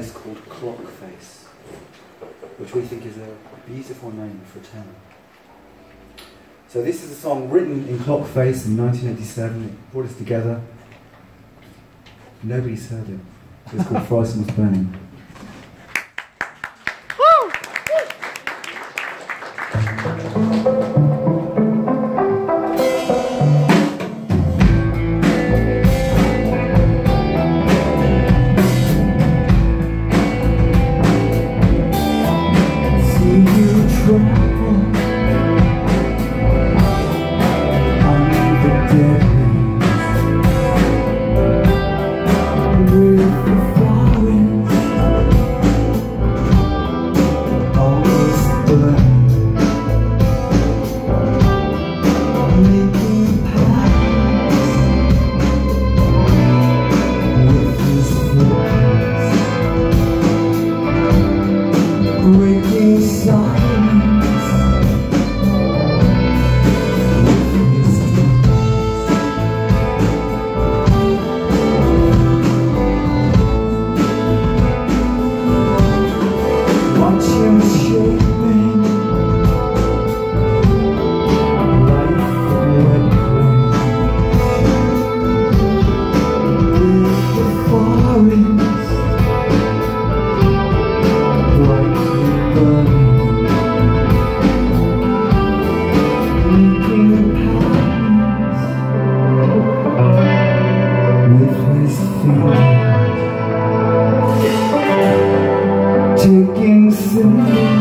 bass called Clock Face, which we think is a beautiful name for a tenor. So this is a song written in Clock Face in 1987. It brought us together. Nobody's heard it. It's called Fries Must Burning. Taking